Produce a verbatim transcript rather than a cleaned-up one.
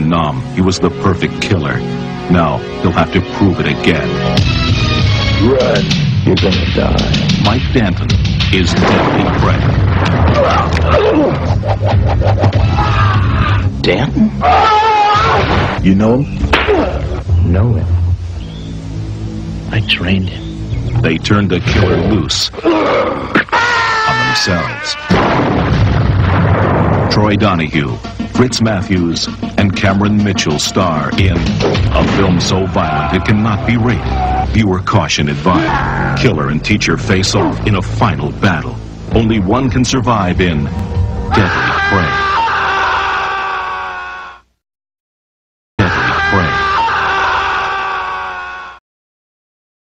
Vietnam, he was the perfect killer. Now, he'll have to prove it again. Run, you're gonna die. Mike Danton is deadly prey. Danton? You know him? Know him. I trained him. They turned the killer loose on themselves. Troy Donahue, Fritz Matthews, and Cameron Mitchell star in a film so violent it cannot be rated. Viewer caution advised. Killer and teacher face off in a final battle. Only one can survive in Deadly Prey.